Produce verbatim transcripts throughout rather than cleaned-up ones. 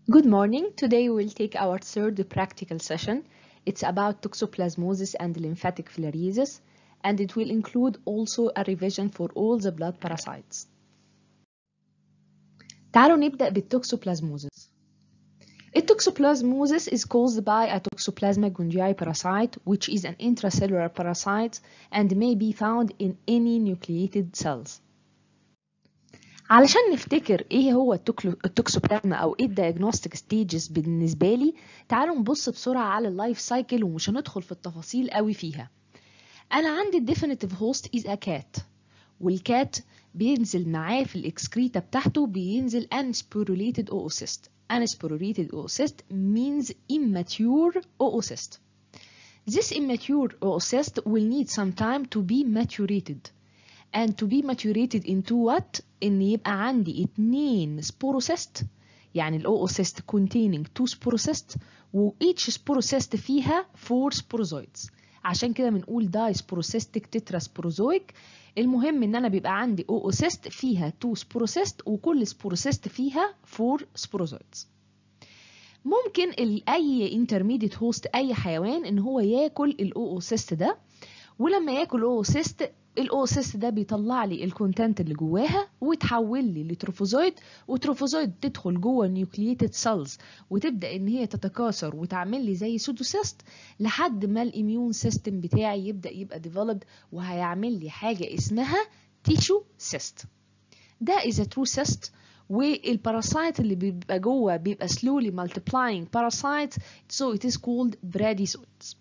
Good morning. Today we'll take our third practical session. It's about toxoplasmosis and lymphatic filariasis, and it will include also a revision for all the blood parasites. تعالوا نبدأ بالtoxoplasmosis. Toxoplasmosis is caused by a Toxoplasma gondii parasite, which is an intracellular parasite and may be found in any nucleated cells. علشان نفتكر ايه هو التوكسوبلازما او ايه الدياجنوستيك ستيجز بالنسبه لي، تعالوا نبص بسرعه على اللايف سايكل ومش هندخل في التفاصيل قوي فيها. انا عندي الديفينيتيف هوست از ا كات، والكات بينزل معاه في الاكسكريتا بتاعته بينزل unsporulated oocyst. unsporulated oocyst means immature oocyst. This immature oocyst will need some time to be maturated. and to be maturated into what؟ ان يبقى عندي اتنين sporocyst، يعني الاوسيست containing two sporocyst، و each sporocyst فيها four sporozoids. عشان كده بنقول disporocystic tetrasporozoic. المهم ان انا بيبقى عندي oocyst فيها two sporocyst وكل sporocyst فيها four sporozoids. ممكن اي intermediate host اي حيوان ان هو ياكل الاوسيست ده، ولما ياكل اوسيست الاوسيست ده بيطلع لي الكونتنت اللي جواها وتحول لي لتروفوزويد، وتروفوزويد تدخل جوه النيوكلييتد سيلز وتبدا ان هي تتكاثر وتعمل لي زي سودوسيست لحد ما الاميون سيستم بتاعي يبدا يبقى ديفلوبد وهيعمل لي حاجه اسمها تيشو سيست. ده از ترو سيست، والباراسايت اللي بيبقى جوه بيبقى slowly multiplying parasite, so it is called bradyzoids.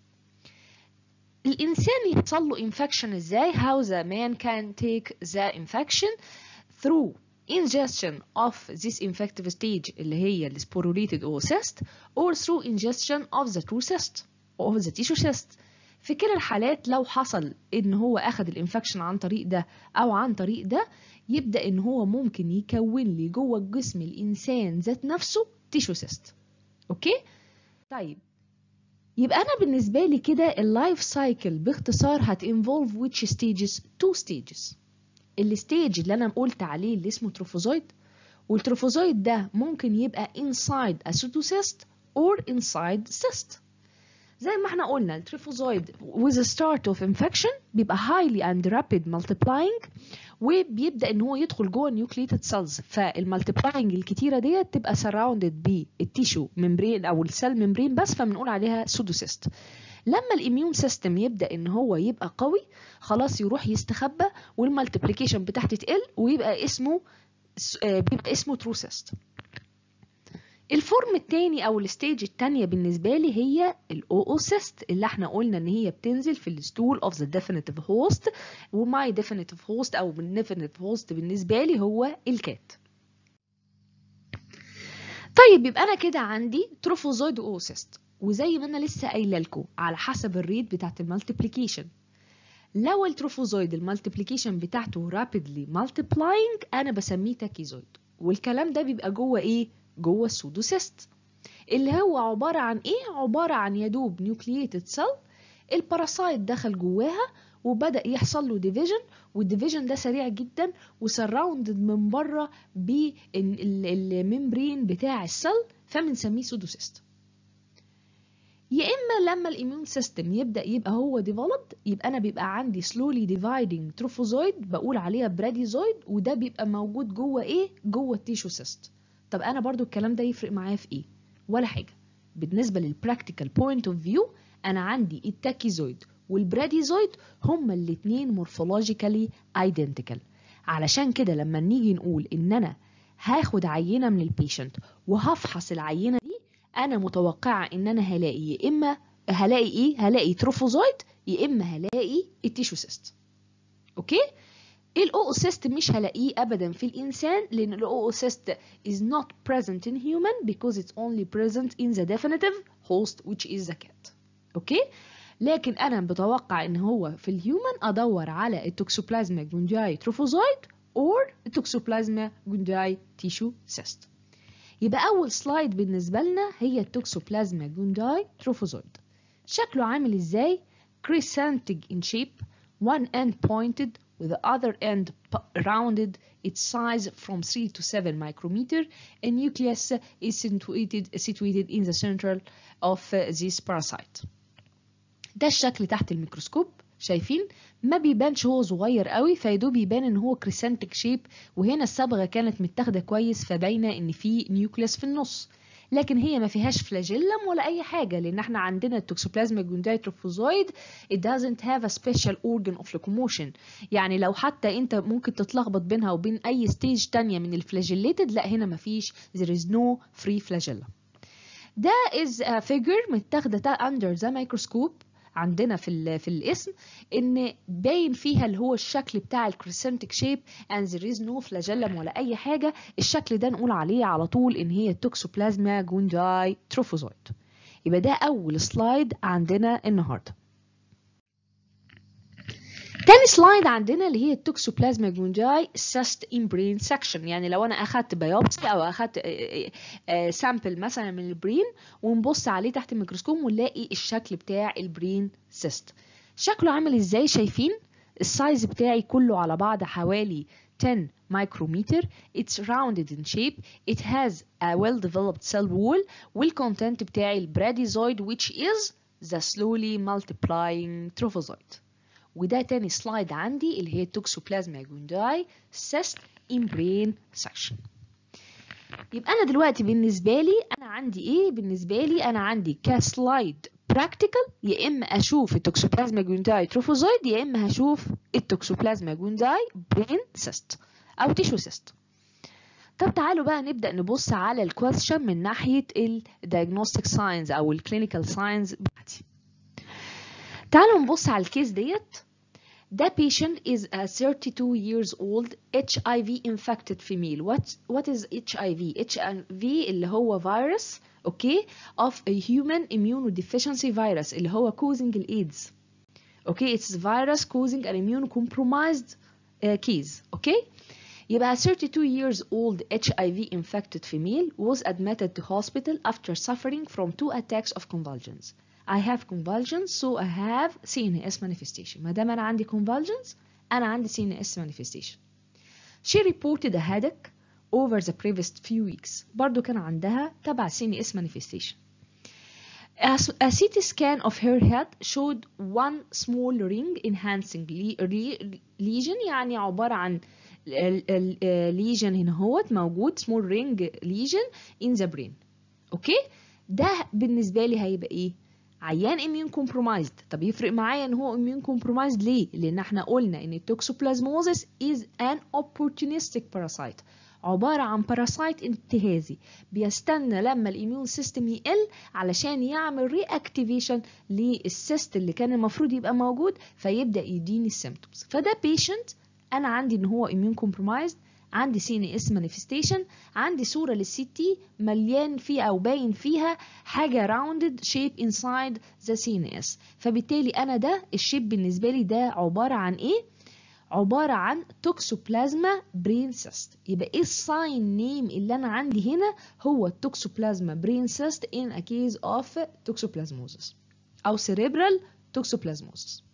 الإنسان يحصل له infection إزاي؟ How the man can take the infection through ingestion of this infective stage اللي هي ال sporulated oocyst or through ingestion of the true cyst of the tissue cyst. في كلا الحالات لو حصل إن هو أخذ الانفكشن عن طريق ده أو عن طريق ده، يبدأ إن هو ممكن يكون لي جوه جسم الإنسان ذات نفسه tissue cyst. أوكي؟ طيب يبقى أنا بالنسبة لي كده اللايف سايكل باختصار هتinvolve which stages؟ two stages. الستيج اللي أنا قلت عليه اللي اسمه تروفوزويد، والتروفوزويد ده ممكن يبقى inside a pseudocyst or inside cyst. زي ما احنا قلنا التروفوزويد with the start of infection بيبقى highly and rapid multiplying، وبيبدأ ان هو يدخل جوه النيوكليتد سيلز، فالمالتيبلاينج الكتيره ديت تبقى سراوندد بالتيشو ممبرين او السيل ممبرين بس، فبنقول عليها سودوسيست. لما الاميون سيستم يبدا ان هو يبقى قوي خلاص يروح يستخبى والمالتيبليكيشن بتاعته تقل ويبقى اسمه بيبقى اسمه تروسيست. الفورم التاني او الستيج التانية بالنسبه لي هي الاوسيست اللي احنا قلنا ان هي بتنزل في الستول اوف ذا ديفينيتيف هوست، وماي ديفينيتيف هوست او الديفينيتيف هوست بالنسبه لي هو الكات. طيب يبقى انا كده عندي تروفوزويد واوسيست، وزي ما انا لسه قايله لكم على حسب الريت بتاعت المالتيبليكيشن، لو التروفوزويد المالتيبليكيشن بتاعته رابيدلي مالتيبلاينج انا بسميه تاكيزويد، والكلام ده بيبقى جوه ايه؟ جوه السودوسيست اللي هو عبارة عن ايه؟ عبارة عن يدوب نيوكلييتد سيل الباراسايت دخل جواها وبدأ يحصل له ديفيجن، والديفيجن ده سريع جدا وسراوندد من بره بالممبرين بتاع السيل، فبنسميه سودوسيست. يا اما لما الاميون سيستم يبدا يبقى هو ديفلوبد يبقى انا بيبقى عندي سلولي ديفايدنج تروفوزويد بقول عليها براديزويد، وده بيبقى موجود جوه ايه؟ جوه التيشو سيست. طب انا برضو الكلام ده يفرق معايا في ايه؟ ولا حاجه. بالنسبه للبراكتيكال بوينت اوف فيو انا عندي التاكيزويد والبراديزويد هما الاثنين مورفولوجيكالي ايدنتيكال. علشان كده لما نيجي نقول ان انا هاخد عينه من البيشنت وهفحص العينه دي، انا متوقعه ان انا هلاقي يا اما هلاقي ايه؟ هلاقي تروفوزويد يا اما هلاقي التيشو سيست. اوكي؟ الاوسيست مش هلاقيه ابدا في الانسان لان الاوسيست is not present in human because it's only present in the definitive host which is the cat. اوكي؟ لكن انا بتوقع ان هو في الهيومن ادور على التوكسوبلازما جونداي تروفوزويد or التوكسوبلازما جونداي تيشو سيست. يبقى اول سلايد بالنسبه لنا هي التوكسوبلازما جونداي تروفوزويد. شكله عامل ازاي؟ crescentic in shape, one end pointed with the other end rounded its size from three to seven micrometer. A nucleus is situated, situated in the center of this parasite. ده الشكل تحت الميكروسكوب، شايفين؟ ما بيبانش هو صغير قوي، فيدوب يبان ان هو كريسنتك شيب، وهنا الصبغه كانت متاخده كويس فباينه ان في نيوكليوس في النص، لكن هي ما فيهاش فلاجيلم ولا اي حاجه، لان احنا عندنا التوكسوبلازما جونداي تروفوزويد it doesn't have a special organ of locomotion. يعني لو حتى انت ممكن تتلخبط بينها وبين اي ستيج تانية من الفلاجيليتد، لا هنا ما فيش، there is no free flagella. ده is a figure متاخده under the microscope عندنا في ال في الاسم، ان باين فيها اللي هو الشكل بتاع الكريسنتك شيب and there is no flagellum ولا اي حاجه. الشكل ده نقول عليه على طول ان هي توكسوبلازما جونداي تروفوزويد. يبقى ده اول سلايد عندنا النهارده. تاني سلايد عندنا اللي هي التوكسوبلازما جونداي سيست ان برين سكشن. يعني لو انا اخدت بايوبسي او اخدت سامبل مثلا من البرين ونبص عليه تحت الميكروسكوب ونلاقي الشكل بتاع البرين سيست. شكله عامل ازاي؟ شايفين السايز بتاعي كله على بعض حوالي ten micrometer. It's rounded in shape. It has a well developed cell wall والcontent بتاعي البراديزويد which is the slowly multiplying trophozoite. وده تاني سلايد عندي اللي هي التوكسوبلازما جونداي سيست ان برين سكشن. يبقى انا دلوقتي بالنسبه لي انا عندي ايه؟ بالنسبه لي انا عندي كسلايد براكتيكال، يا اما اشوف التوكسوبلازما جونداي تروفوزويد يا اما هشوف التوكسوبلازما جونداي برين سيست او تيشو سيست. طب تعالوا بقى نبدا نبص على الكويستشن من ناحيه الدايجنوستيك ساينز او الكلينيكال ساينز بتاعتي. تعالوا نبص على الكيس ديت. ده patient is a thirty-two years old H I V infected female. What what is H I V? H I V اللي هو virus okay of a human immunodeficiency virus اللي هو causing الإيدز. Okay, it's virus causing an immunocompromised uh, case. Okay. يبقى thirty-two years old H I V infected female was admitted to hospital after suffering from two attacks of convulsions. I have convulsions so I have C N S manifestation. ما دام أنا عندي convulsions أنا عندي C N S manifestation. She reported a headache over the previous few weeks. برضو كان عندها تبع C N S manifestation. A, a C T scan of her head showed one small ring enhancing lesion. يعني عبارة عن lesion هنا هوت موجود small ring lesion in the brain. اوكي ده بالنسبة لي هيبقى ايه؟ عيان immune compromised. طب يفرق معايا ان هو immune compromised ليه؟ لان احنا قلنا ان التوكسوبلازموزيس is an opportunistic parasite، عبارة عن باراسايت انتهازي بيستنى لما الاميون سيستم يقل علشان يعمل ري اكتيفيشن للسيست اللي كان المفروض يبقى موجود فيبدأ يديني السيمبتومز. فده بيشنت انا عندي ان هو immune compromised، عندي سي ان اس manifestation، عندي صورة للسي تي مليان فيها او باين فيها حاجة rounded shape inside the سي ان اس. فبالتالي انا ده الشيب بالنسبة لي ده عبارة عن ايه؟ عبارة عن توكسوبلازما برين سيست. يبقى ايه الساين نيم اللي انا عندي هنا؟ هو التوكسوبلازما برين سيست in a case of toxoplasmosis او cerebral toxoplasmosis.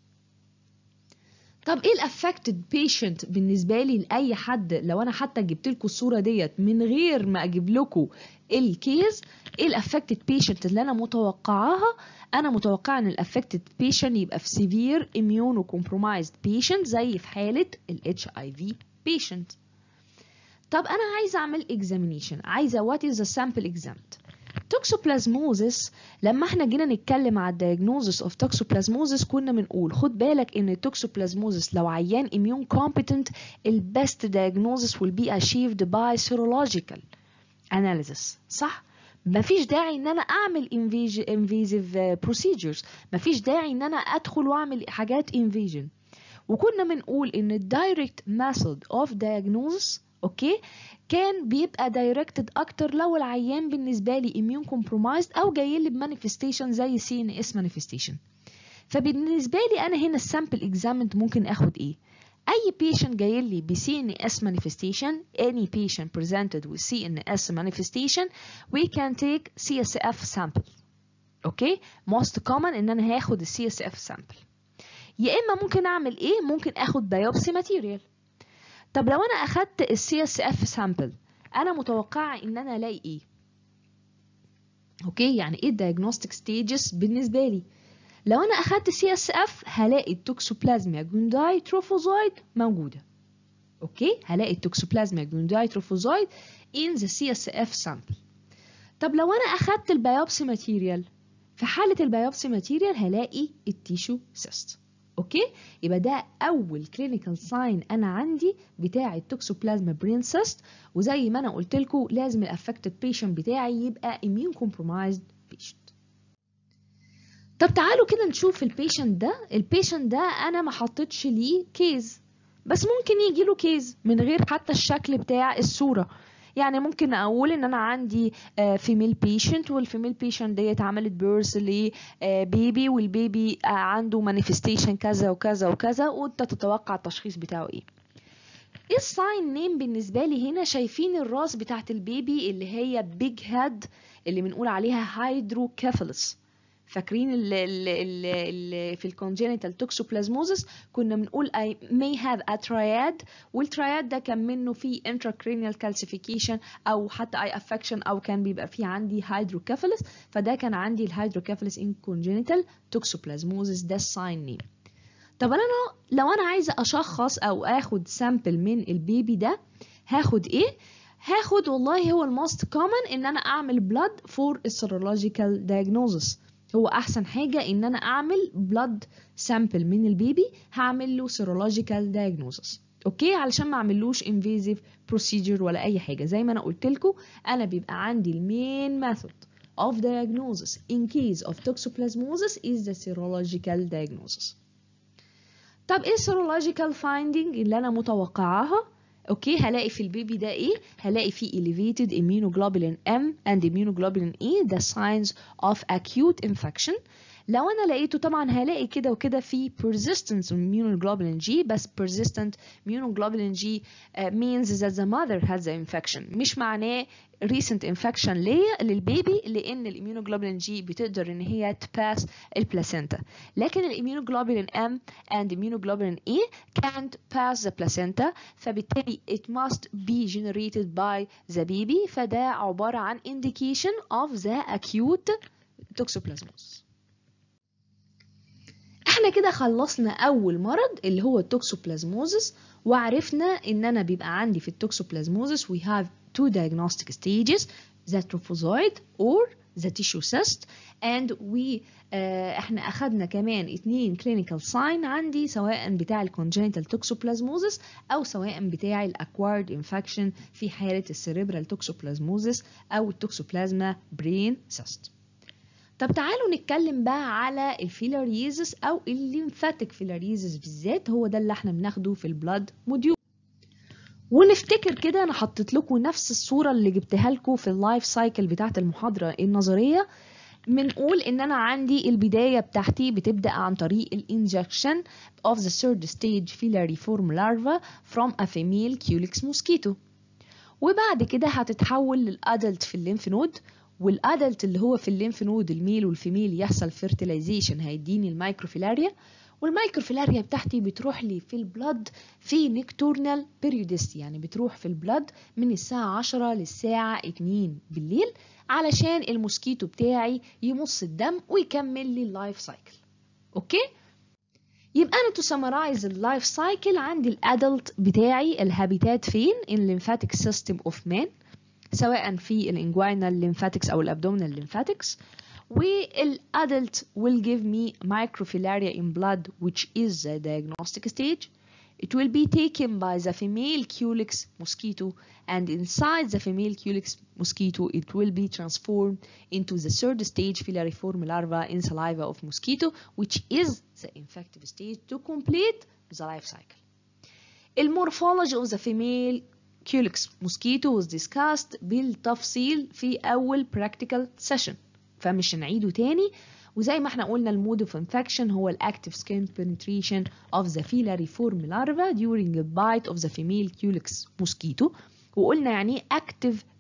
طب ايه الافكتد بيشنت بالنسبه لي لاي حد؟ لو انا حتى جبت لكم الصوره ديت من غير ما اجيب لكم الكيس، ايه الافكتد بيشنت اللي انا متوقعاها؟ انا متوقعه ان الافكتد بيشنت يبقى في سيفير اميونو كومبرومايزد بيشنت زي في حاله الاتش اي في بيشنت. طب انا عايزه اعمل اكزامينيشن، عايزه وات از ذا سامبل اكزامت. توكسوبلازموزيس لما احنا جينا نتكلم على الدايجنوزيس اوف توكسوبلازموزيس كنا بنقول خد بالك ان التوكسوبلازموزيس لو عيان immune competent البست diagnosis will be achieved by serological analysis. صح؟ مفيش داعي ان انا اعمل invasive procedures، مفيش داعي ان انا ادخل واعمل حاجات invasion. وكنا بنقول ان الدايركت method of diagnosis اوكي كان بيبقى دايركتد اكتر لو العيان بالنسبه لي immune compromised او جاي لي بمانيفستيشن زي سي ان اس manifestation. فبالنسبه لي انا هنا السامبل اكزامنت ممكن اخد ايه؟ اي patient جاي لي ب سي ان اس manifestation، any patient presented with سي ان اس manifestation we can take سي اس اف sample. اوكي most common ان انا هاخد السي اس اف sample. يا اما ممكن اعمل ايه، ممكن اخد بايوبسي ماتيريال. طب لو انا اخدت السي اس اف سامبل، انا متوقعه ان انا الاقي ايه؟ اوكي، يعني ايه الدايجنوستيك ستيجز بالنسبه لي؟ لو انا اخدت سي اس اف هلاقي التوكسوبلازميا جونداي تروفوزويد موجوده. اوكي، هلاقي التوكسوبلازميا جونداي تروفوزويد in the سي اس اف sample. طب لو انا اخدت البيوبسي ماتيريال، في حاله البيوبسي ماتيريال هلاقي التيشو سيست. اوكي، يبقى ده اول كلينيكال ساين انا عندي بتاع التوكسوبلازما برين سيست. وزي ما انا قلت لكم لازم الافكتد بيشنت بتاعي يبقى immune compromised patient. طب تعالوا كده نشوف البيشنت ده. البيشنت ده انا ما حطيتش ليه كيز، بس ممكن يجي له كيز من غير حتى الشكل بتاع الصورة. يعني ممكن اقول ان انا عندي فيميل بيشنت، والفيميل بيشنت ديت عملت بيرث لبيبي، والبيبي عنده مانيفستيشن كذا وكذا وكذا، وانت تتوقع التشخيص بتاعه ايه. ايه الساين نيم بالنسبه لي هنا؟ شايفين الراس بتاعت البيبي اللي هي بيج هيد اللي بنقول عليها هيدروكيفالس؟ فاكرين اللي, اللي, اللي في الكونجينيتال توكسوبلازموزس كنا بنقول I may have a triad، والترياد ده كان منه فيه intracranial calcification او حتى eye affection، او كان بيبقى فيه عندي hydrocephalus، فده كان عندي الهيدروكيفالس in congenital toxoplasmosis. ده الساين نيم. طب انا لو انا عايزه اشخص او اخد سامبل من البيبي ده هاخد ايه؟ هاخد والله هو الموست كومن ان انا اعمل بلاد فور السيرولوجيكال diagnosis. هو احسن حاجه ان انا اعمل بلاد سامبل من البيبي، هعمل له سيرولوجيكال diagnosis. اوكي، علشان ما اعملوش invasive procedure ولا اي حاجه. زي ما انا قلت لكم انا بيبقى عندي المين method of diagnosis in case of toxoplasmosis is the serological diagnosis. طب ايه السيرولوجيكال فايندينج اللي انا متوقعاها؟ اوكي، هلاقي في البيبي ده ايه؟ هلاقي فيه elevated immunoglobulin M and immunoglobulin E the signs of acute infection. لو انا لقيته طبعا هلاقي كده وكده في persistence immunoglobulin G، بس persistent immunoglobulin G uh, means that the mother has the infection، مش معناه recent infection ليه للبيبي، لان الاميونوجلوبولين جي بتقدر ان هي تباس البلاسينتا، لكن الاميونوجلوبولين M and immunoglobulin E can't pass the placenta، فبالتالي it must be generated by the baby، فده عبارة عن indication of the acute toxoplasmosis. احنا كده خلصنا اول مرض اللي هو التوكسوبلازموزس، وعرفنا ان انا بيبقى عندي في التوكسوبلازموزس we have two diagnostic stages، the trophozoid or the tissue cyst، and we uh, احنا اخدنا كمان اتنين clinical sign عندي، سواء بتاع الcongenital toxoplasmosis او سواء بتاع acquired infection في حالة الcerebral toxoplasmosis او التوكسوبلازما brain cyst. طب تعالوا نتكلم بقى على الفيلاريزس او الليمفاتيك فيلاريزس بالذات، هو ده اللي احنا بناخده في البلاد موديول. ونفتكر كده انا حطيت لكم نفس الصوره اللي جبتها لكم في اللايف سايكل بتاعه المحاضره النظريه. بنقول ان انا عندي البدايه بتاعتي بتبدا عن طريق الانجكشن of the third stage filariform larva from a female culex mosquito، وبعد كده هتتحول للادلت في الليمف نود، والادلت اللي هو في الليمف نود الميل والفيميل يحصل فيرتيلايزيشن هيديني المايكروفيلاريا، والمايكروفيلاريا بتاعتي بتروح لي في البلد في نيكتورنال بيريودستي، يعني بتروح في البلد من الساعة عشرة للساعة اتنين بالليل علشان الموسكيتو بتاعي يمص الدم ويكمل لي اللايف سايكل. اوكي، يبقى انا تو سمرايز اللايف سايكل عندي الادلت بتاعي الهابيتات فين؟ الليمفاتيك سيستم اوف مان، سواء في الانجوينال ليمفاتكس او الابدومينال ليمفاتكس، والادلت will give me microfilaria in blood which is the diagnostic stage. It will be taken by the female Culex mosquito, and inside the female Culex mosquito it will be transformed into the third stage filariform larva in saliva of mosquito, which is the infective stage to complete the life cycle. The morphology of the female Culex mosquito was discussed بالتفصيل في أول practical session، فمش هنعيده تاني. وزي ما احنا قلنا المود of infection هو active skin penetration of the filariform larva during a bite of the female Culex mosquito، وقلنا يعني active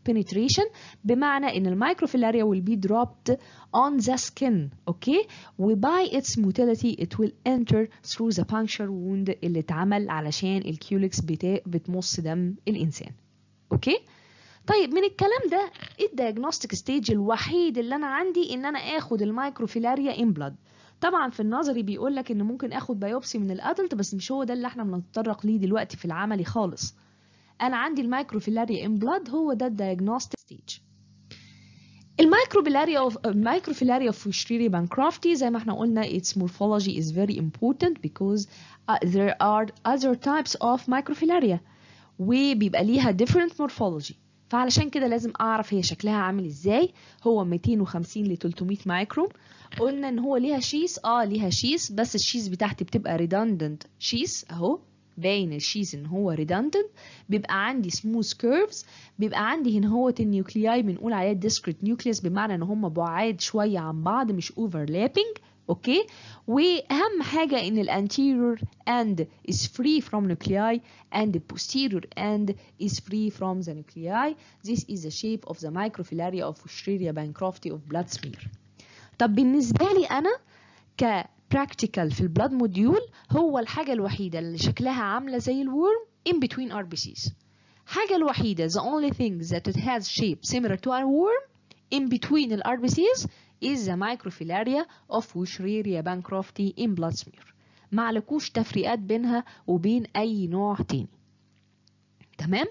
penetration بمعنى ان المايكروفيلاريا will be dropped on the skin. اوكي و by its motility it will enter through the puncture wound اللي اتعمل علشان الكيولكس بتمص دم الانسان. اوكي طيب من الكلام ده الدياجنوستيك ستيج الوحيد اللي انا عندي ان انا اخد المايكروفيلاريا ان بلاد. طبعا في النظري بيقول لك ان ممكن اخد بايوبسي من الادلت، بس مش هو ده اللي احنا بنتطرق ليه دلوقتي في العملي خالص. انا عندي المايكروفيلاريا ان بلاد هو ده الدياجنوستيك ستيج. المايكروفيلاريا اوف المايكروفيلاريا اوف ويشريريا بانكرافتي زي ما احنا قلنا its morphology is very important because uh, there are other types of microfilaria وبيبقى ليها different morphology. فعلشان كده لازم اعرف هي شكلها عامل ازاي. هو مئتين وخمسين ل ثلاثمية مايكرون. قلنا ان هو ليها شيس اه ليها شيس بس الشيس بتاعتي بتبقى redundant شيس اهو باين الشيس ان هو redundant. بيبقى عندي smooth curves. بيبقى عندي هنا هو النيوكلياي بنقول عليها discrete nucleus بمعنى ان هم بعاد شويه عن بعض مش overlapping. اوكي واهم حاجه ان الانتيريور end is free from nuclei and the posterior end is free from the nuclei. This is the shape of the microfilaria of Wuchereria bancrofti of blood smear. طب بالنسبه لي انا ك practical في البلاد موديول هو الحاجه الوحيده اللي شكلها عامله زي الورم in between ار بي سيز. حاجه الوحيده the only thing that it has shape similar to a worm in between ال ار بي سيز is the microfilaria of Wuchereria bancrofti in blood smear. معلكوش تفريقات بينها وبين أي نوع تاني. تمام؟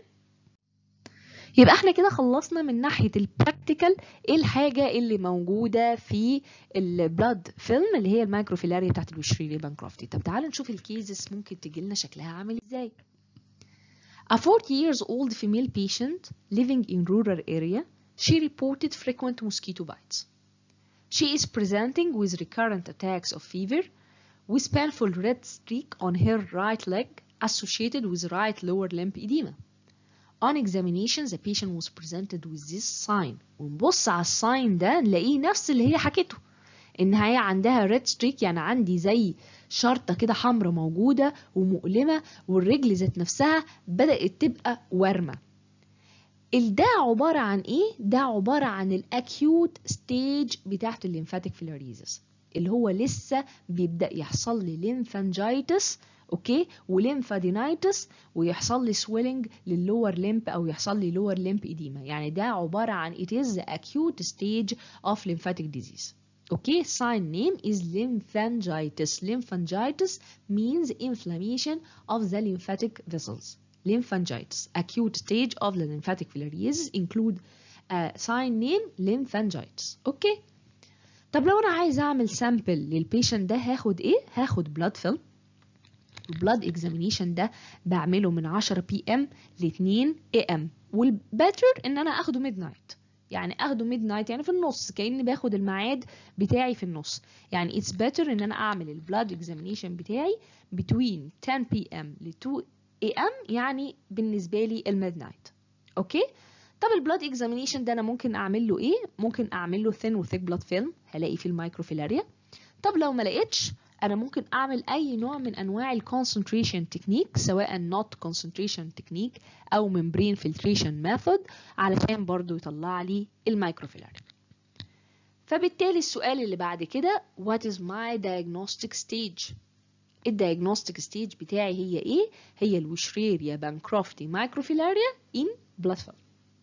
يبقى احنا كده خلصنا من ناحية البراكتيكال ايه الحاجة اللي موجودة في البلاد فيلم اللي هي المايكروفيلاريا بتاعت الويشريريا بانكروفتي. طب تعالوا نشوف الكيزز ممكن تجي لنا شكلها عامل ازاي. A forty years old female patient living in rural area, she reported frequent mosquito bites. She is presenting with recurrent attacks of fever with painful red streak on her right leg associated with right lower limb edema. On examination, the patient was presented with this sign. ونبص على الساين ده نلاقيه نفس اللي هي حكته. إن هي عندها red streak يعني عندي زي شرطة كده حمرا موجودة ومؤلمة والرجل ذات نفسها بدأت تبقى ورمة. ده عبارة عن ايه؟ ده عبارة عن الاكيوت ستيج بتاعت الليمفاتيك فيلاريزس اللي هو لسه بيبدأ يحصل لي ليمفانجايتس اوكي وليمفادينايتس ويحصل لي سويلنج لللور ليمب او يحصل لي لور ليمب اديما. يعني ده عبارة عن it is the acute stage of lymphatic disease. Okay, sign name is lymphangitis. Lymphangitis means inflammation of the lymphatic vessels. Lymphangitis, acute stage of the lymphatic filariasis include uh, sign name lymphangitis. اوكي طب لو انا عايز اعمل سامبل للبيشنت ده هاخد ايه؟ هاخد بلاد فيلم. البلاد اكزامينيشن ده بعمله من عشرة بي ام ل اتنين اي ام والباتر ان انا اخده ميد نايت. يعني اخده ميد نايت يعني في النص كأني باخد الميعاد بتاعي في النص. يعني اتس باتر ان انا اعمل البلاد اكزامينيشن بتاعي between ten بي ام ل two اي ام يعني بالنسبه لي الميد نايت. اوكي طب البلاد اكزامينيشن ده انا ممكن اعمل له ايه؟ ممكن اعمل له ثين وثيك بلاد فيلم هلاقي فيه المايكروفيلاريا. طب لو ما لقيتش انا ممكن اعمل اي نوع من انواع الكونسنتريشن تكنيك سواء نوت كونسنتريشن تكنيك او ممبرين فلتريشن ميثود علشان برضو يطلع لي المايكروفيلاريا. فبالتالي السؤال اللي بعد كده what is my diagnostic stage؟ الدياجنوستيك ستيج بتاعي هي ايه؟ هي الويشريريا بانكروفتي مايكروفيلاريا ان بلاد فيلم.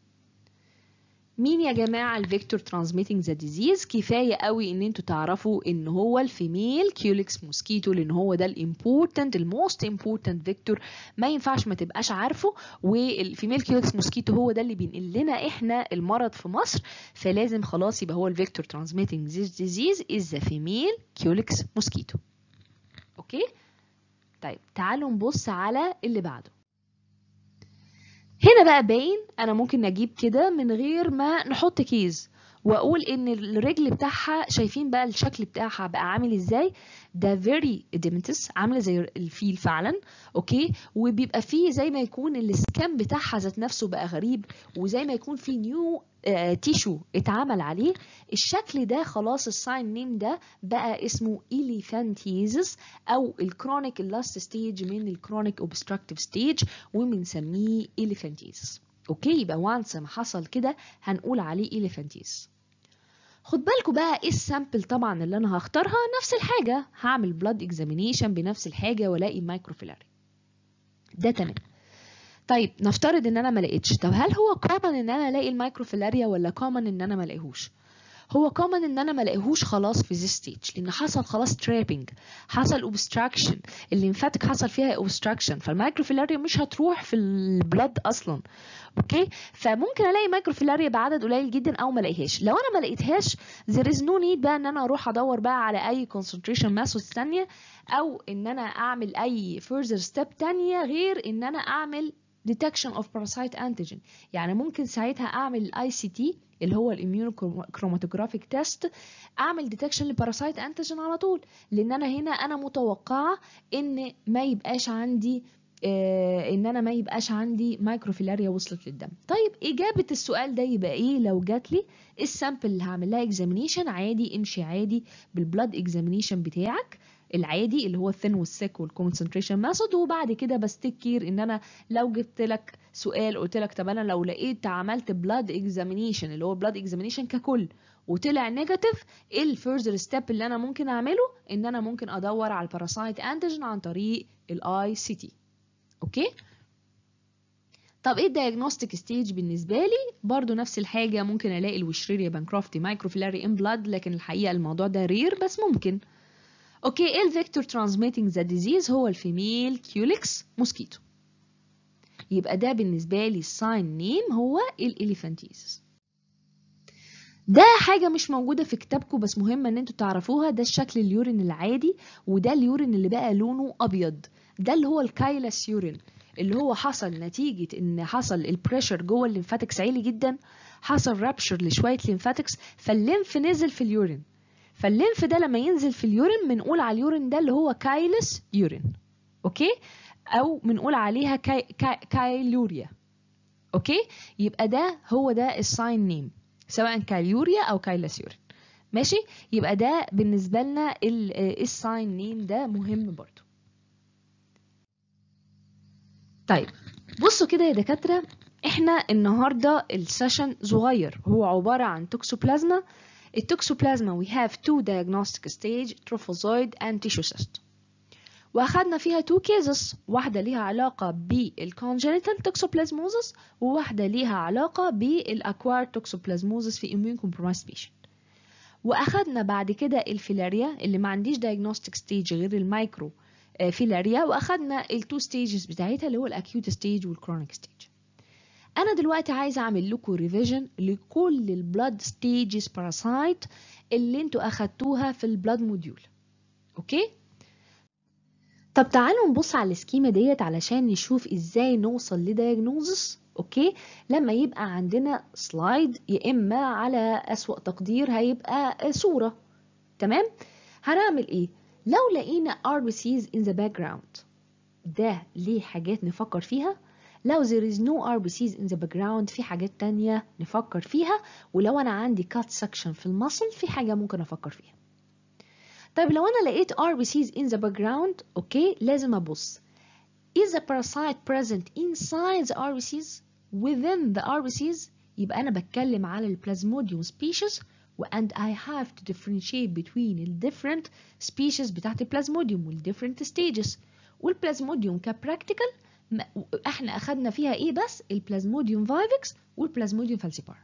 مين يا جماعه الفيكتور ترانسميتنج ذا ديزيز؟ كفايه قوي ان انتوا تعرفوا ان هو الفيميل كيوليكس موسكيتو لان هو ده الامبورتنت الموست امبورتنت فيكتور ما ينفعش ما تبقاش عارفه. والفيميل كيوليكس موسكيتو هو ده اللي بينقل لنا احنا المرض في مصر فلازم خلاص يبقى هو الفيكتور ترانسميتنج ذا ديزيز از ذا فيميل كيوليكس موسكيتو. اوكي طيب تعالوا نبص على اللي بعده. هنا بقى باين انا ممكن اجيب كده من غير ما نحط كيز واقول ان الرجل بتاعها شايفين بقى الشكل بتاعها بقى عامل ازاي. ده فيري اديمتس عامله زي الفيل فعلا. اوكي وبيبقى فيه زي ما يكون السكان بتاعها ذات نفسه بقى غريب وزي ما يكون فيه نيو آه تيشو اتعمل عليه. الشكل ده خلاص الساين نيم ده بقى اسمه إليفانتيزس او الكرونيك اللاست ستيج من الكرونيك اوبستراكتيف ستيج وبنسميه إليفانتيزس. اوكي، يبقى وانس ما حصل كده هنقول عليه إليفانتيز. خد بالكوا بقى ايه السامبل طبعا اللي انا هختارها، نفس الحاجه، هعمل بلاد اكزامينيشن بنفس الحاجه والاقي مايكروفيلاري، ده تمام. طيب نفترض ان انا ما لقيتش، طب هل هو كومن ان انا الاقي المايكروفيلاريا ولا كومن ان انا ما الاقيهوش؟ هو كومن ان انا ما الاقيهوش خلاص في this stage، لان حصل خلاص ترابنج، حصل اوبستراكشن، الليمفاتيك حصل فيها اوبستراكشن، فالمايكروفيلاريا مش هتروح في البلد اصلا. اوكي، فممكن الاقي مايكروفيلاريا بعدد قليل جدا او ما الاقيهاش. لو انا ما لقيتهاش there is no need بقى ان انا اروح ادور بقى على اي concentration methods ثانيه، او ان انا اعمل اي further step ثانيه غير ان انا اعمل detection of parasite antigen. يعني ممكن ساعتها اعمل الاي سي تي اللي هو الاميونو كروماتوجرافيك تيست، اعمل ديتكشن للباراسايت انتيجين على طول، لان انا هنا انا متوقعه ان ما يبقاش عندي آه ان انا ما يبقاش عندي مايكروفيلاريا وصلت للدم. طيب اجابه السؤال ده يبقى ايه لو جات لي السامبل اللي هعمل لها اكزامينيشن؟ عادي، امشي عادي بالبلاد اكزامينيشن بتاعك العادي اللي هو الثين والسيك والكونسنتريشن ميثود، وبعد كده بستكير ان انا لو جبت لك سؤال قلت لك طب انا لو لقيت عملت بلاد اكزامينيشن اللي هو بلاد اكزامينيشن ككل وطلع نيجاتيف، ايه الفيرذر ستيب اللي انا ممكن اعمله؟ ان انا ممكن ادور على الباراسايت انتيجين عن طريق الاي سي تي. اوكي، طب ايه الدايجنوستيك ستيج بالنسبه لي؟ برضو نفس الحاجه، ممكن الاقي الويشريريا بانكروفتي مايكروفيلاري ان بلاد، لكن الحقيقه الموضوع ده رير بس ممكن. اوكي، ايه الفيكتور ترانسميتنج ذا ديزيز؟ هو الفيميل كيوليكس موسكيتو. يبقى ده بالنسبه لي الساين نيم هو الإليفانتيزيس. ده حاجة مش موجودة في كتابكم بس مهمة ان انتوا تعرفوها، ده الشكل اليورين العادي، وده اليورين اللي بقى لونه ابيض، ده اللي هو الكايلس يورين، اللي هو حصل نتيجة ان حصل البريشر جوه الليمفاتكس عالي جدا، حصل رابشر لشوية ليمفاتكس، فالليمف نزل في اليورين، فالليمف ده لما ينزل في اليورين بنقول على اليورين ده اللي هو كايلس يورين. اوكي، او بنقول عليها كاي كاي كايلوريا. اوكي، يبقى ده هو ده الساين نيم، سواء كايلوريا او كايلاسيورين. ماشي، يبقى ده بالنسبه لنا الساين نيم ده مهم برضو. طيب بصوا كده يا دكاتره، احنا النهارده السيشن صغير، هو عباره عن توكسوبلازما. التوكسوبلازما we have two diagnostic stage trophozoid and tissue cyst، واخدنا فيها two cases، واحدة ليها علاقة بالcongenital toxoplasmosis وواحدة ليها علاقة بالacquired toxoplasmosis في immune compromised patient. واخدنا بعد كده الفيلاريا اللي ما عنديش diagnostic stage غير المايكرو فيلاريا، واخدنا التو stages بتاعتها اللي هو الاكيوت stage والchronic stage. انا دلوقتي عايزه اعمل لكم ريفيجن لكل البلاد ستيجز باراسايت اللي انتوا اخدتوها في البلاد موديول. اوكي، طب تعالوا نبص على السكيما ديت علشان نشوف ازاي نوصل لدايجنوزس. اوكي، لما يبقى عندنا سلايد يا اما على اسوأ تقدير هيبقى صورة. تمام، هنعمل ايه لو لقينا ار بي سيز in the background؟ ده ليه حاجات نفكر فيها. لو there is no ار بي سيز in the background في حاجات تانية نفكر فيها، ولو انا عندي cut section في المصل في حاجة ممكن افكر فيها. طيب لو انا لقيت ار بي سيز in the background، اوكي، لازم ابص is the parasite present inside the ار بي سيز within the ار بي سيز؟ يبقى انا بتكلم على البلازموديوم species and I have to differentiate between the different species بتاعت البلازموديوم وال different stages. والبلازموديوم كبراكتيكال احنا اخدنا فيها ايه بس؟ البلازموديوم فايفكس والبلازموديوم فالسيبار.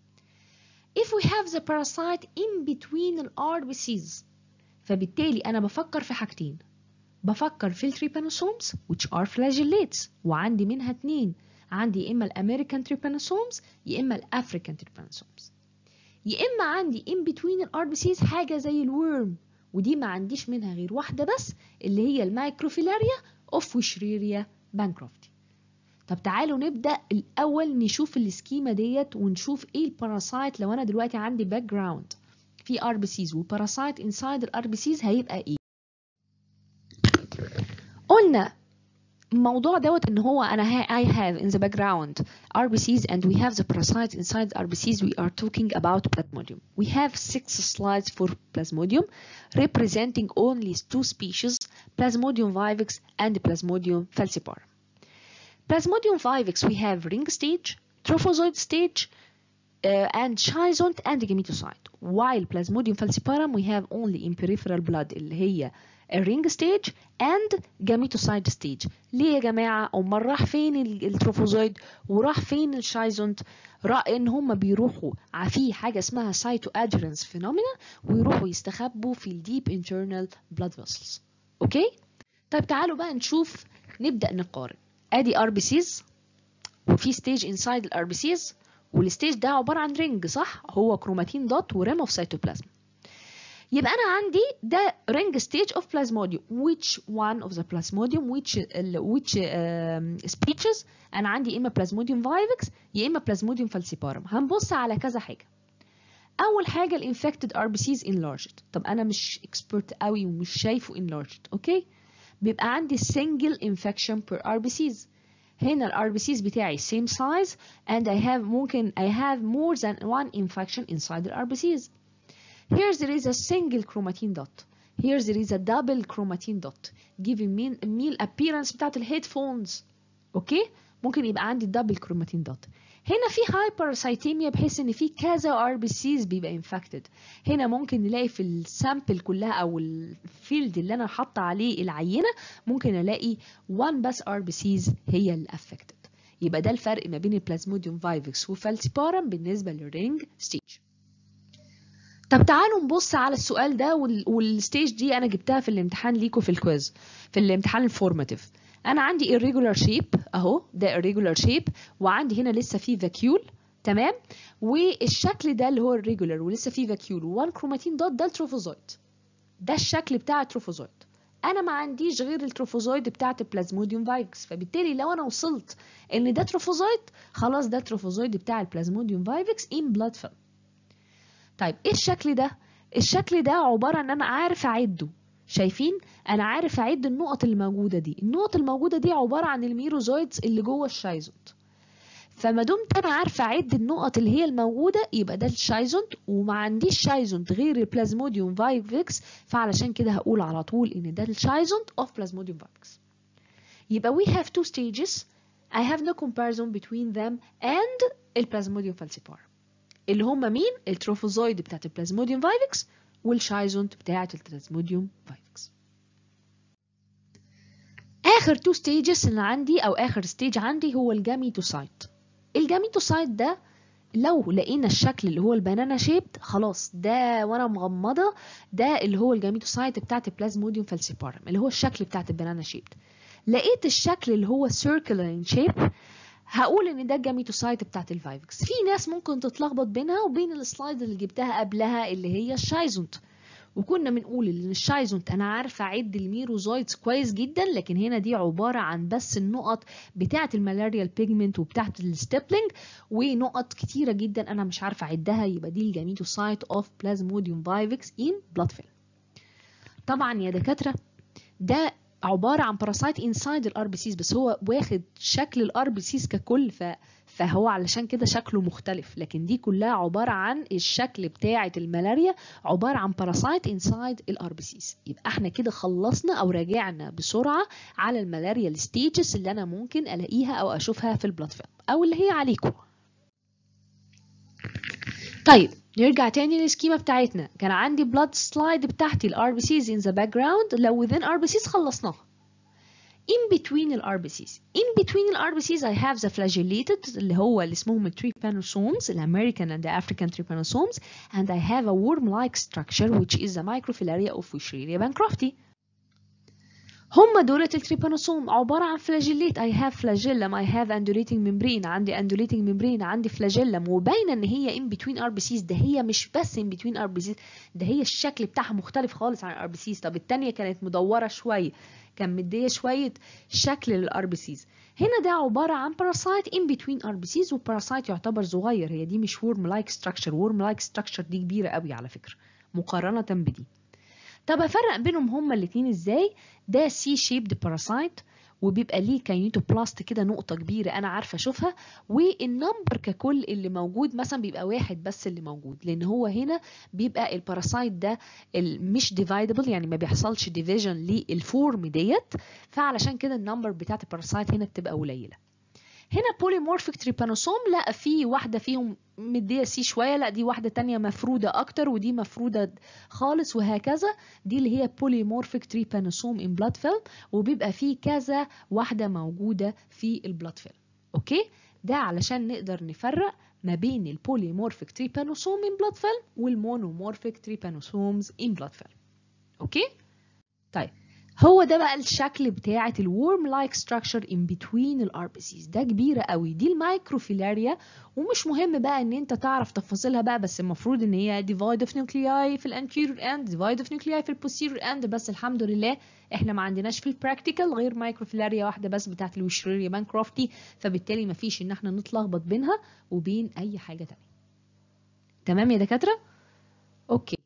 if we have the parasite in between the ار بي سيز، فبالتالي أنا بفكر في حاجتين، بفكر في التريبانوسومز which are flagellates، وعندي منها اتنين، عندي يا إما الأمريكان تريبانوسومز يا إما الأفريكان تريبانوسومز، يا إما عندي in between الار بي سيز حاجة زي الورم، ودي ما عنديش منها غير واحدة بس اللي هي المايكروفيلاريا اوف ويشريريا بانكروفتي. طب تعالوا نبدأ الأول نشوف السكيما ديت ونشوف إيه الباراسايت. لو أنا دلوقتي عندي باك جراوند في ار بي سيز وباراسايت انسايد الار بي سيز هيبقى ايه؟ قلنا الموضوع دوت ان هو انا I have in the background ار بي سيز and we have the parasite inside the ار بي سيز. We are talking about plasmodium. We have six slides for plasmodium representing only two species, plasmodium vivax and plasmodium falciparum. Plasmodium vivax we have ring stage, trophozoid stage uh, and schizont and gametocyte. While Plasmodium falciparum we have only in peripheral blood اللي هي الرينج stage and gametocyte stage. ليه يا جماعة؟ أمال راح فين التروفوزويد وراح فين الشايزونت؟ راح إن هم بيروحوا في حاجة اسمها cytoadherence phenomena ويروحوا يستخبوا في الديب internal blood vessels. أوكي؟ طيب تعالوا بقى نشوف، نبدأ نقارن. أدي ار بي سيز وفي ستيج انسايد الار بي سيز، والستيج ده عبارة عن رينج صح؟ هو كروماتين دوت وريم اوف سيتوبلازم. يبقى أنا عندي ده ring stage of plasmodium. Which one of the plasmodium which which uh, species؟ أنا عندي يا إما plasmodium vivax يا إما plasmodium falciparum. هنبص على كذا حاجة. أول حاجة ال infected ار بي سيز enlarged. طب أنا مش expert قوي ومش شايفه enlarged. أوكي؟ بيبقى عندي single infection per ار بي سيز. هنا ال ار بي سيز بتاعي same size and I have ممكن I have more than one infection inside the ار بي سيز. Here there is a single chromatin dot. Here there is a double chromatin dot. Giving me meal appearance بتاعت الهيدفونز. اوكي؟ ممكن يبقى عندي double chromatin dot. هنا في hypercythemia بحيث ان في كذا ار بي سيز بيبقى infected. هنا ممكن نلاقي في السامبل كلها او الفيلد اللي انا حاطه عليه العينه ممكن الاقي one بس ار بي سيز هي اللي affected. يبقى ده الفرق ما بين البلازموديوم فايفكس وفالسيبارم بالنسبه للرينج ستيج. طب تعالوا نبص على السؤال ده والستيج دي انا جبتها في الامتحان ليكوا في الكويز في الامتحان الفورماتيف. انا عندي irregular shape اهو، ده irregular shape وعندي هنا لسه فيه فاكيول تمام، والشكل ده اللي هو الريجولار ولسه فيه فاكيول وان كروماتين دوت، ده التروفوزويد. ده الشكل بتاع التروفوزويد. انا ما عنديش غير التروفوزويد بتاعت البلازموديوم فايفكس، فبالتالي لو انا وصلت ان ده تروفوزويد خلاص ده التروفوزويد بتاع البلازموديوم فايفكس ان بلاد فيلم. طيب ايه الشكل ده؟ الشكل ده عبارة ان انا عارف اعده. شايفين؟ انا عارف اعد النقط اللي موجودة دي. النقط الموجودة دي عبارة عن الميروزويدز اللي جوه الشايزونت. فما دمت انا عارفة اعد النقط اللي هي الموجودة يبقى ده الشايزونت، وما عنديش شايزونت غير البلازموديوم فايفكس، فعلشان كده هقول على طول ان ده الشايزونت اوف بلازموديوم فايفكس. يبقى we have two stages. I have no comparison between them and البلازموديوم فالسيبارم. اللي هم مين؟ التروفوزويد بتاعت البلازموديوم فايفكس والشايزونت بتاعت البلازموديوم فايفكس. اخر تو ستيجز اللي عندي او اخر ستيج عندي هو الجاميتوسايت. الجاميتوسايت ده لو لقينا الشكل اللي هو البنانا شيبت خلاص ده وانا مغمضه ده اللي هو الجاميتوسايت بتاعت البلازموديوم فالسيبارم اللي هو الشكل بتاعت البنانا شيبت. لقيت الشكل اللي هو circular in shape هقول ان ده الجاميتوسايت بتاعت الفايفكس. في ناس ممكن تتلخبط بينها وبين السلايد اللي جبتها قبلها اللي هي الشايزونت، وكنا بنقول ان الشايزونت انا عارفه اعد الميروزويدز كويس جدا، لكن هنا دي عباره عن بس النقط بتاعه الملاريال بيجمنت وبتاعه الستيبلينج ونقط كتيره جدا انا مش عارفه اعدها، يبقى دي الجاميتوسايت اوف بلازموديوم فايفكس ان بلاد فيلم. طبعا يا دكاتره ده عباره عن باراسايت انسايد الار بي سيز، بس هو واخد شكل الار بي سيز ككل ف فهو علشان كده شكله مختلف، لكن دي كلها عباره عن الشكل بتاعه الملاريا عباره عن باراسايت انسايد الار بي سيز. يبقى احنا كده خلصنا او راجعنا بسرعه على الملاريا الستيجز اللي انا ممكن الاقيها او اشوفها في البلاد فيلم او اللي هي عليكم. طيب نرجع تاني للسكيما بتاعتنا. كان عندي بلاد سلايد بتاعتي الار بي سيز in the background. لو within ار بي سيز خلصناها. in between الار بي سيز in between الار بي سيز I have the flagellated اللي هو اللي اسمهم trypanosomes الامريكان and the African trypanosomes, and I have a worm-like structure which is the microfilaria of Wuchereria bancrofti. هم دولة التريبانوسوم عبارة عن فلاجيليت. I have flagellum, I have undulating membrane. عندي undulating membrane، عندي flagellum، وباينة ان هي in between ار بي سيز. ده هي مش بس in between ار بي سيز، ده هي الشكل بتاعها مختلف خالص عن ار بي سيز. طب التانية كانت مدورة شوية، كان مدية شوية شكل للار بي سيز. هنا ده عبارة عن باراسايت in between ار بي سيز، والباراسايت يعتبر صغير. هي دي مش worm like structure. worm like structure دي كبيرة قوي على فكرة مقارنة بدي. طب افرق بينهم هما الاثنين ازاي؟ ده سي شيبد باراسايت وبيبقى ليه كاينيتوبلاست كده نقطه كبيره انا عارفه اشوفها، والنمبر ككل اللي موجود مثلا بيبقى واحد بس اللي موجود، لان هو هنا بيبقى الباراسايت ده مش ديفايدبل، يعني ما بيحصلش ديفيجن للفورم ديت، فعلشان كده النمبر بتاعت الباراسايت هنا بتبقى قليله. هنا polymorphic trypanosome لا في واحده فيهم مديه سي شويه، لا دي واحده تانية مفروده اكتر ودي مفروده خالص وهكذا. دي اللي هي polymorphic trypanosome in blood film، وبيبقى فيه كذا واحده موجوده في البلاد فيلم. اوكي، ده علشان نقدر نفرق ما بين البوليمورفيك تريبانوسوم in blood film والمونومورفيك تريبانوسومز in blood film. اوكي، طيب هو ده بقى الشكل بتاعة الورم لايك ستراكشر in between الار بي سيز. ده كبيرة قوي، دي المايكروفيلاريا، ومش مهم بقى ان انت تعرف تفاصيلها بقى، بس المفروض ان هي divide of nuclei في الانتيريور end، divide of nuclei في البوستيريور end، بس الحمد لله احنا ما عندناش في البراكتيكال غير مايكروفيلاريا واحدة بس بتاعة الويشريريا بانكروفتي، فبالتالي ما فيش ان احنا نتلخبط بينها وبين اي حاجة تانية. تمام يا دكاترة؟ اوكي،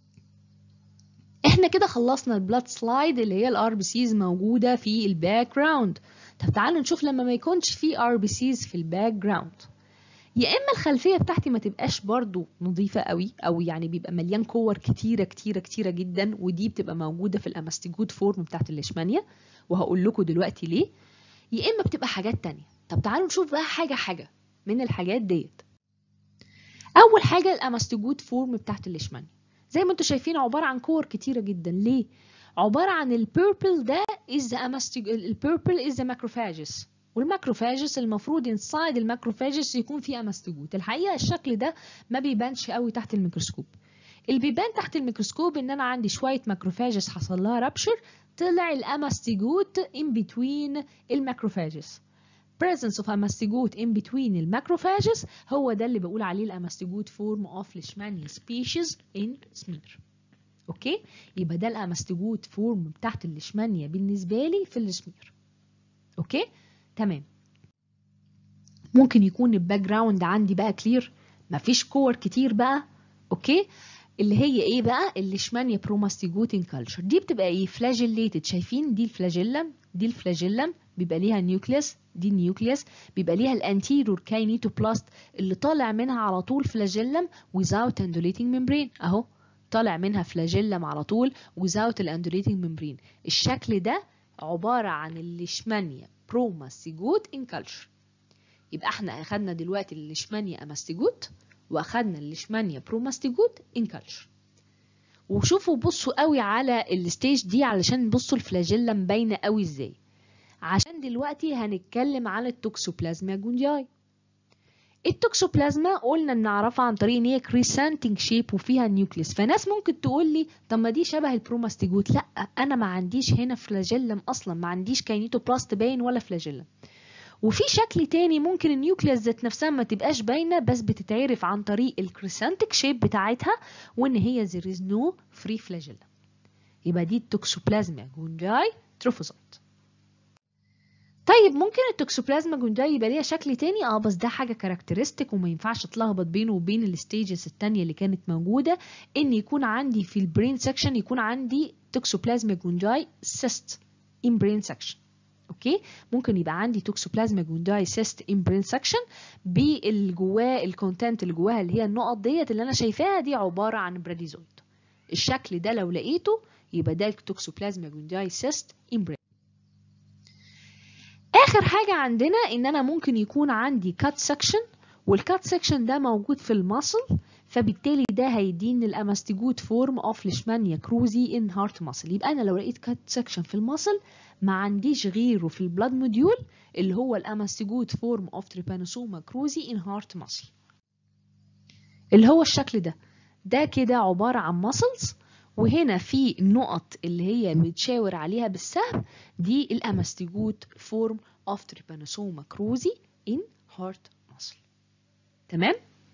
احنا كده خلصنا البلاد سلايد اللي هي الار بي سيز موجوده في الباك جراوند. طب تعالوا نشوف لما ما يكونش في ار بي سيز في الباك جراوند، يا اما الخلفيه بتاعتي ما تبقاش برضو نظيفه قوي، او يعني بيبقى مليان كور كتيره كتيره كتيره جدا، ودي بتبقى موجوده في الاماستيجود فورم بتاعت الليشمانيا، وهقول لكم دلوقتي ليه. يا اما بتبقى حاجات تانية. طب تعالوا نشوف بقى حاجه حاجه من الحاجات ديت. اول حاجه الاماستيجود فورم بتاعت الليشمانيا، زي ما انتم شايفين عبارة عن كور كتيرة جدا. ليه؟ عبارة عن البيربل ده is the amasteg البيربل is the macrophages، والماكروفاجس المفروض inside الماكروفاجس يكون فيه اماستيجود. الحقيقة الشكل ده ما بيبانش قوي تحت الميكروسكوب. اللي بيبان تحت الميكروسكوب ان انا عندي شوية ماكروفاجس حصل لها رابشر، طلع الاماستيجود in between الماكروفاجس. presence of amastigote in between الماكروفاجز هو ده اللي بقول عليه الاماستيجود form of leishmania species in smear. اوكي، يبقى ده الاماستيجود فورم بتاعت الليشمانيا بالنسبه لي في السمير. اوكي تمام. ممكن يكون الباك جراوند عندي بقى كلير، مفيش كور كتير بقى. اوكي، اللي هي ايه بقى؟ الليشمانيا بروماستيجوتين كلتشر دي بتبقى ايه؟ فلاجيليتد. شايفين دي الفلاجيلم، دي الفلاجيلم بيبقى ليها نيوكليس، دي النيوكليس بيبقى ليها الانتيرور كاينيتوبلاست اللي طالع منها على طول فلاجيلم without undulating membrane. اهو طالع منها فلاجيلم على طول without الاندوليتنج ممبرين. الشكل ده عبارة عن الليشمانيا بروماستيجوتين كلتشر. يبقى احنا اخدنا دلوقتي الليشمانيا اماستيجوت، واخدنا الليشمانيا بروماستيجوت ان كلتشر. وشوفوا بصوا قوي على الستيج دي علشان بصوا الفلاجيلا مبينه قوي ازاي، عشان دلوقتي هنتكلم على التوكسوبلازما جوندياي. التوكسوبلازما قلنا ان نعرفها عن طريق ان هي كريسانتنج شيب وفيها نيوكليس. فناس ممكن تقول لي طب ما دي شبه البروماستيجوت. لا، انا ما عنديش هنا فلاجيلم اصلا، ما عنديش كاينيتوبلاست باين ولا فلاجيلم. وفي شكل تاني ممكن النيوكليس ذات نفسها ما تبقاش باينه، بس بتتعرف عن طريق الكريسانتك شيب بتاعتها وان هي there is no free flagella. يبقى دي التوكسوبلازما جونداي تروفوزايت. طيب ممكن التوكسوبلازما جونداي يبقى ليها شكل تاني، اه بس ده حاجه كاركترستيك وما ينفعش اتلخبط بينه وبين الستيجز التانيه اللي كانت موجوده، ان يكون عندي في البرين سكشن يكون عندي توكسوبلازما جونداي سيست ان برين سكشن. اوكي، ممكن يبقى عندي توكسوبلازما جونداي سيست ان برين سكشن بالجواه الكونتنت اللي جواها اللي هي النقط ديت اللي انا شايفاها دي عباره عن براديزويد. الشكل ده لو لقيته يبقى ده توكسوبلازما جونداي سيست ان برين. اخر حاجه عندنا ان انا ممكن يكون عندي كات سكشن، والكات سكشن ده موجود في الماسل، فبالتالي ده هيديني الاماستيجوت فورم اوف ليشمانيا كروزي ان هارت ماسل. يبقى انا لو لقيت كات سكشن في الماسل ما عنديش غيره في البلاد موديول اللي هو الاماستيجوت فورم اوف تريبانوسوما كروزي ان هارت ماسل، اللي هو الشكل ده. ده كده عباره عن ماسلز، وهنا في النقط اللي هي متشاور عليها بالسهم دي الاماستيجوت فورم اوف تريبانوسوما كروزي ان هارت ماسل. تمام؟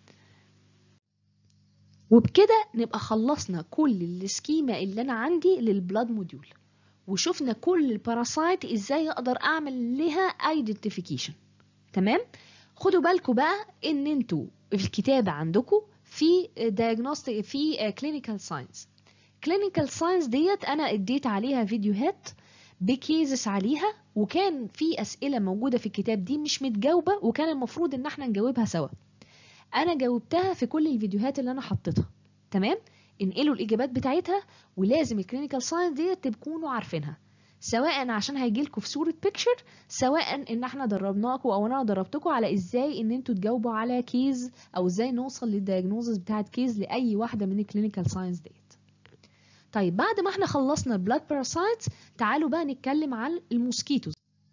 وبكده نبقى خلصنا كل السكيما اللي انا عندي للبلاد موديول، وشفنا كل الباراسايت ازاي اقدر اعمل لها ايدنتيفيكيشن. تمام؟ خدوا بالكم بقى ان انتوا في الكتابه عندكم في diagnostic في clinical science. clinical science ديت انا اديت عليها فيديوهات بكيزس عليها، وكان في اسئله موجوده في الكتاب دي مش متجاوبه، وكان المفروض ان احنا نجاوبها سوا. انا جاوبتها في كل الفيديوهات اللي انا حطيتها. تمام؟ انقلوا الاجابات بتاعتها، ولازم الكلينيكال ساينس ديت تكونوا عارفينها. سواء عشان هيجيلكوا في صورة picture، سواء ان احنا دربناكوا او انا دربتكوا على ازاي ان انتوا تجاوبوا على كيز او ازاي نوصل للدياجنوزس بتاعت كيز لاي واحدة من الكلينيكال ساينس ديت. طيب بعد ما احنا خلصنا البلاد باراسايتس، تعالوا بقى نتكلم عن الموسكيتوز.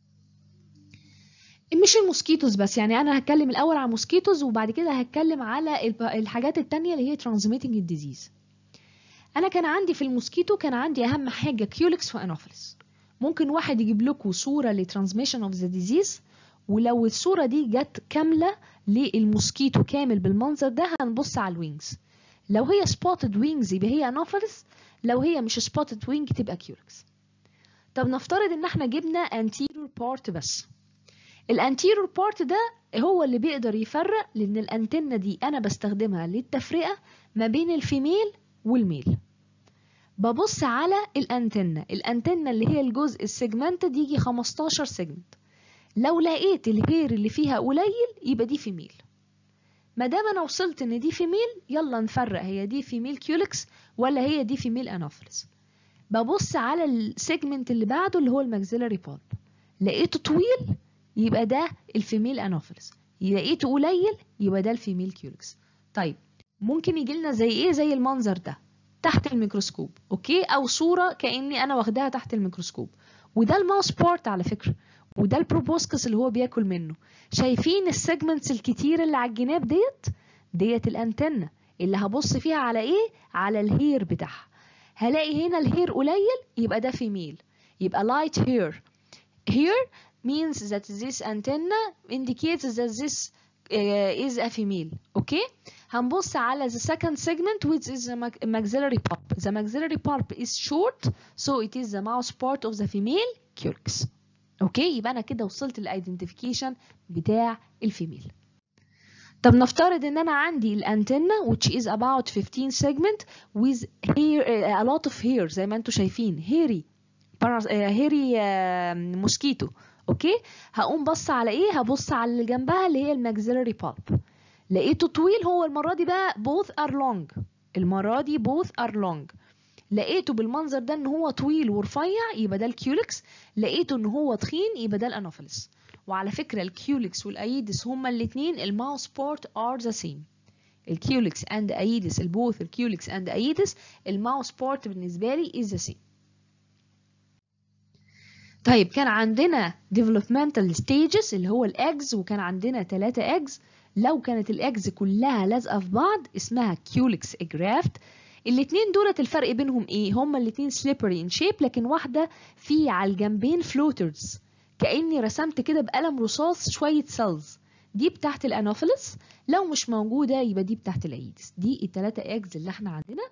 مش الموسكيتوز بس، يعني انا هتكلم الاول عن الموسكيتوز وبعد كده هتكلم على الحاجات التانية اللي هي ترانسميتنج الديزيز. انا كان عندي في الموسكيتو كان عندي اهم حاجة كيولكس وانوفيلس. ممكن واحد يجيب لكم صورة لترانسميشن اوف ذا ديزيز، ولو الصورة دي جت كاملة للموسكيتو كامل بالمنظر ده هنبص على الوينجز. لو هي سبوتد وينجز يبقى هي انوفيلس، لو هي مش سبوتد وينج تبقى كيولكس. طب نفترض ان احنا جبنا anterior part بس. الانتيرور بارت ده هو اللي بيقدر يفرق، لان الانتنة دي انا بستخدمها للتفرقة ما بين الفيميل والميل. ببص على الانتنة، الانتنة اللي هي الجزء السيجمنت يجي خمستاشر سيجمنت. لو لقيت الهير اللي فيها قليل يبقى دي فيميل. ما دام انا وصلت ان دي فيميل، يلا نفرق هي دي فيميل كيولكس ولا هي دي فيميل انوفيلس. ببص على السيجمنت اللي بعده اللي هو الماكسيلاري بالب، لقيته طويل يبقى ده الفيميل انوفيلس، لقيته قليل يبقى ده الفيميل كيولكس. طيب ممكن يجي لنا زي ايه؟ زي المنظر ده تحت الميكروسكوب، اوكي، او صوره كاني انا واخداها تحت الميكروسكوب. وده الماوس بارت على فكره، وده البروبوسكس اللي هو بياكل منه. شايفين السيجمنتس الكتير اللي على الجناب ديت؟ ديت الانتنه اللي هبص فيها على ايه؟ على الهير بتاعها. هلاقي هنا الهير قليل يبقى ده فيميل، يبقى light hair. Here means that this antenna indicates that this uh, is a female. Okay? هنبص على the second segment which is the maxillary pulp. The maxillary pulp is short, so it is the mouth part of the female calyx. اوكي، يبقى انا كده وصلت للايدنتيفيكيشن بتاع الفيميل. طب نفترض ان انا عندي الانتنة which is about fifteen segment with hair, a lot of hair زي ما انتم شايفين، hairy هيري موسكيتو. اوكي، هقوم بص على ايه؟ هبص على اللي جنبها اللي هي الماكسيلاري بالب. لقيته طويل، هو المره دي بقى both are long، المره دي both are long. لقيته بالمنظر ده ان هو طويل ورفيع يبقى ده الكيولكس، لقيته ان هو تخين يبقى ده الانوفيلس. وعلى فكره الكيولكس والايدس هما الاثنين الماوس بارت ار ذا سيم. الكيولكس اند ايدس، البوث الكيولكس اند ايدس الماوس بارت بالنسبه لي از ذا سيم. طيب كان عندنا developmental stages اللي هو الاجز، وكان عندنا ثلاثة اجز. لو كانت الاجز كلها لازقه في بعض اسمها كيولكس اجرافت. الاثنين دولت الفرق بينهم ايه؟ هما الاثنين slippery in shape، لكن واحده في على الجنبين floaters، كاني رسمت كده بقلم رصاص شويه سيلز. دي بتاعت الانوفيلس، لو مش موجوده يبقى دي بتاعت الايدس. دي الثلاثه اجز اللي احنا عندنا.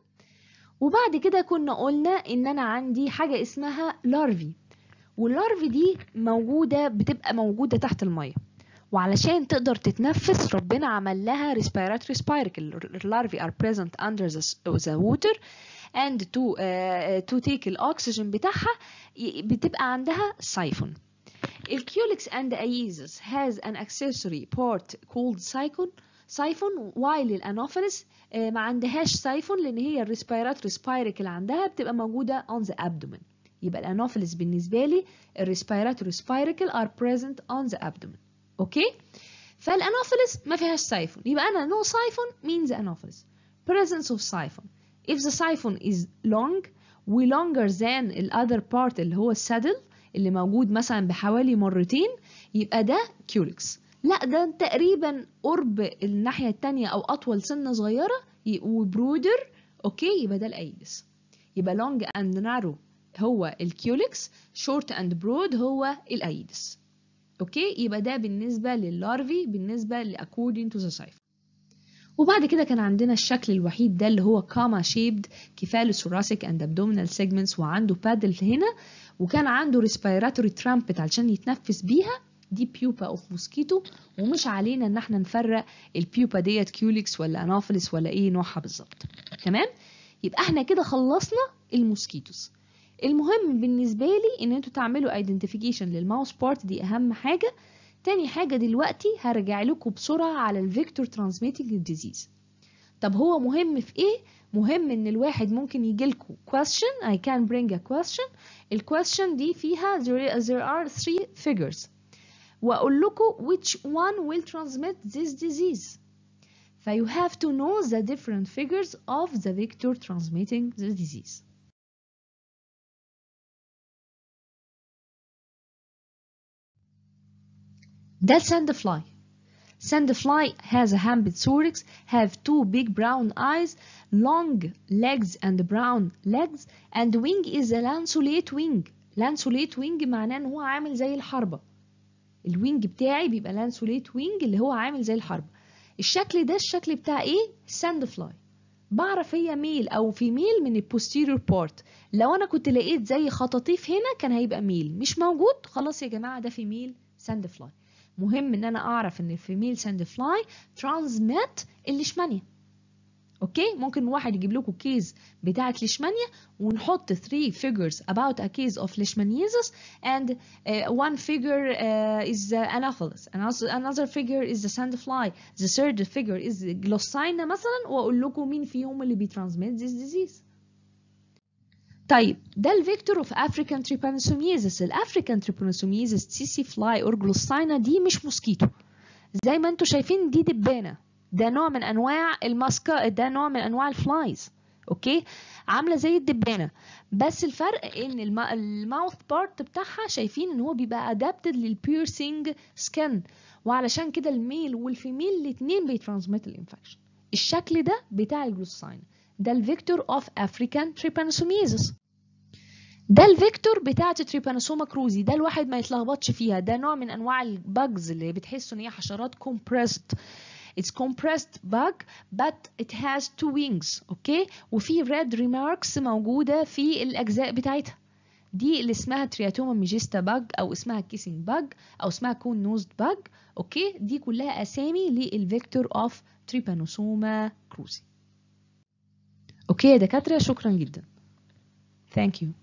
وبعد كده كنا قلنا ان انا عندي حاجه اسمها لارفي، واللارفي دي موجودة بتبقى موجودة تحت المية، وعلشان تقدر تتنفس ربنا عمل لها respiratory spiracle. larvae are present under the water and to uh, to take الأكسجين بتاعها بتبقى عندها siphon. الكيولكس and aedes has an accessory part called siphon siphon while الانوفيلس uh, ما عندهاش siphon، لأن هي الريسبيراتوري سبايركل عندها بتبقى موجودة on the abdomen. يبقى الانوفيلس بالنسبه لي الريسبيراتوري سبايركل ار بريزنت اون ذا ابدومن. اوكي، فالانوفيلس ما فيهاش سايفون، يبقى انا no siphon means anopheles. presence of siphon. if the siphon is long و longer than the other part اللي هو السادل اللي موجود مثلا بحوالي مرتين يبقى ده كيولكس. لا ده تقريبا قرب الناحيه الثانيه او اطول سنه صغيره وبرودر. اوكي، يبقى ده الايدس. يبقى long and narrow هو الكيولكس، شورت اند برود هو الايدس. اوكي، يبقى ده بالنسبه لللارفي بالنسبه ل according to the siphon. وبعد كده كان عندنا الشكل الوحيد ده اللي هو كاما شيبد كيفالوثوراسيك اند ابدومينال سيجمنتس، وعنده بادل هنا، وكان عنده ريسبيراتوري ترامبت علشان يتنفس بيها. دي بيوبا اوف موسكيتو، ومش علينا ان احنا نفرق البيوبا ديت كيولكس ولا انوفيلس ولا ايه نوعها بالظبط. تمام، يبقى احنا كده خلصنا الموسكيتوس. المهم بالنسبه لي ان انتوا تعملوا ايدنتيفيكيشن للماوس بارت، دي اهم حاجه. تاني حاجه دلوقتي هرجع لكم بسرعه على الفيكتور ترانسميتنج ديزيز. طب هو مهم في ايه؟ مهم ان الواحد ممكن يجيلكوا question. I can bring a question. ال question دي فيها there, there are three figures واقول لكم which one will transmit this disease. ف you have to know the different figures of the vector transmitting the disease. ده sandfly. Sandfly has a hemipteryx, have two big brown eyes, long legs and brown legs, and wing is a lanceolate wing. lanceolate wing معناه ان هو عامل زي الحربة. الوينج بتاعي بيبقى lanceolate wing اللي هو عامل زي الحربة. الشكل ده الشكل بتاع ايه؟ sandfly. بعرف هي ميل او فيميل من البوستيريور بارت. لو انا كنت لقيت زي خطاطيف هنا كان هيبقى ميل، مش موجود خلاص يا جماعة ده فيميل sandfly. مهم ان انا اعرف ان الفيميل sandfly transmit الليشمانيا. اوكي، ممكن واحد يجيب لكم كيس بتاعه ليشمانيا ونحط three figures about a case of leishmaniasis and uh, one figure uh, is uh, anopheles, another figure is the sandfly, the third figure is glossina مثلا، واقول لكم مين فيهم اللي بيترانسميت this disease. طيب ده الفيكتور اوف افريكان تريبانوسوميزيس. الافريكان تريبانوسوميزيس تسي فلاي اور جلوساينا دي مش موسكيتو زي ما انتم شايفين، دي دبانه، ده نوع من انواع الماسكا، ده نوع من انواع الفلايز. اوكي، عامله زي الدبانه، بس الفرق ان الماوث بارت بتاعها شايفين ان هو بيبقى ادابتد للبيرسينج سكن، وعلشان كده الميل والفيميل الاثنين بيترانسميت الانفكشن. الشكل ده بتاع الجلوساينا، ده الفيكتور اوف افريكان تريبانوسوميزيس. ده الفيكتور بتاعت تريبانوسوما كروزي، ده الواحد ما يتلخبطش فيها، ده نوع من انواع الباجز اللي بتحسوا ان هي حشرات compressed. It's compressed bug but it has two wings. اوكي، وفي red remarks موجودة في الاجزاء بتاعتها. دي اللي اسمها ترياتوما ميجيستا باج او اسمها كيسنج باج او اسمها كون نوزد باج. اوكي، دي كلها اسامي للفيكتور اوف تريبانوسوما كروزي. اوكي يا دكاترة، شكرا جدا. Thank you.